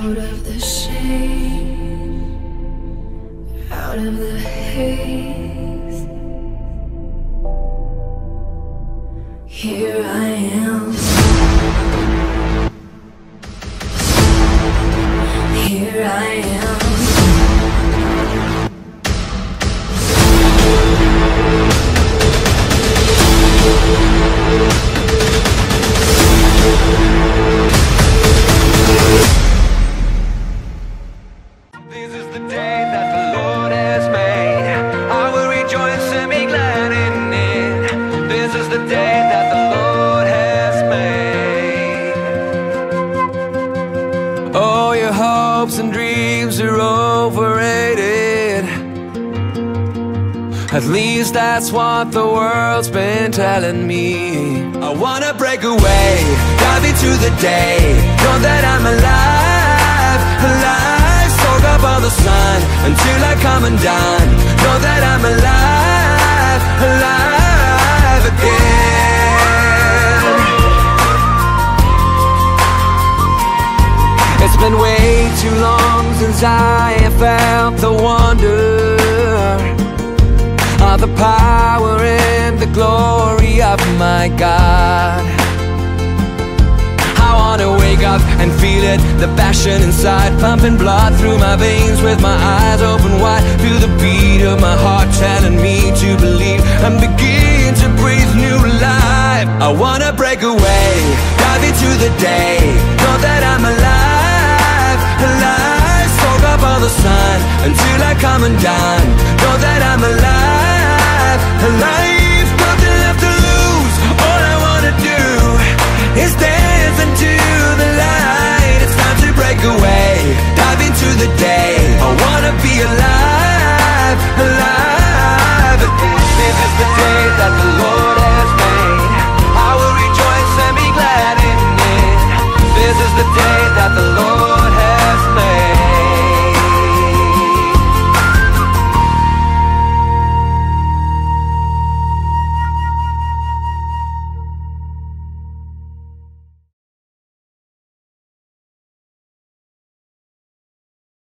Out of the shade, out of the haze, here I am. Here I am. This is the day that the Lord has made. I will rejoice and be glad in it. This is the day that the Lord has made. Oh, your hopes and dreams are overrated. At least that's what the world's been telling me. I wanna break away, dive into the day, know that I'm alive, alive. Soak up all the sun until I come undone. Know that I'm alive, alive again. It's been way too long since I have felt the wonder of the power and the glory of my God. I wanna wake up and feel it, the passion inside, pumping blood through my veins with my eyes open wide. Feel the beat of my heart telling me to believe and begin to breathe new life. I wanna break away, dive into the day, know that I'm alive, alive. Soak up all the sun until I come undone. Know that I'm alive, alive.